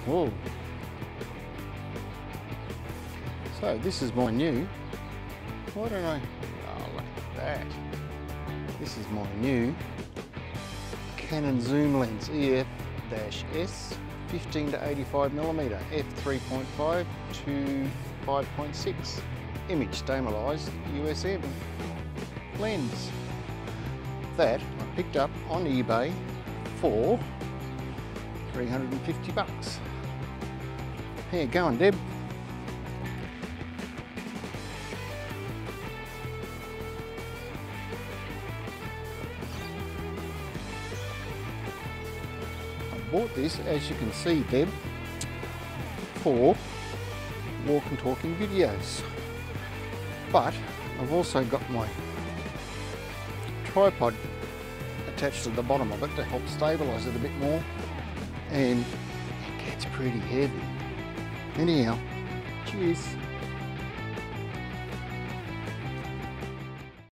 Whoa. So this is my new, why don't I, oh look at that. This is my new Canon zoom lens, EF-S 15 to 85mm, f3.5 to 5.6 image stabilized USM lens that I picked up on eBay for 350 bucks. How you going, Deb? I bought this, as you can see, Deb, for walk and talking videos, but I've also got my tripod attached to the bottom of it to help stabilize it a bit more, and it gets pretty heavy. Anyhow, cheers.